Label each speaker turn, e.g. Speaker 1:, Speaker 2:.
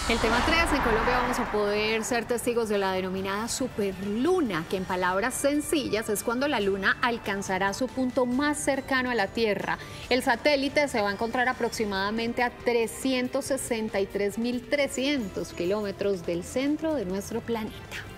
Speaker 1: El tema 3, en Colombia vamos a poder ser testigos de la denominada superluna, que en palabras sencillas es cuando la luna alcanzará su punto más cercano a la Tierra. El satélite se va a encontrar aproximadamente a 363.300 kilómetros del centro de nuestro planeta.